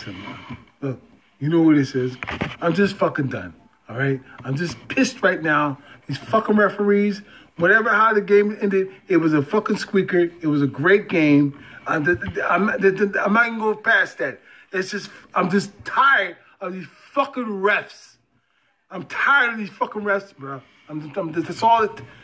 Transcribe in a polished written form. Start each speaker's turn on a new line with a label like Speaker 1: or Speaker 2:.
Speaker 1: Listen, man. Look, you know what this is. I'm just fucking done. All right? I'm just pissed right now. These fucking referees, whatever how the game ended, it was a fucking squeaker. It was a great game. I'm not even going past that. It's just, I'm just tired of these fucking refs. I'm tired of these fucking refs, bro. That's all it.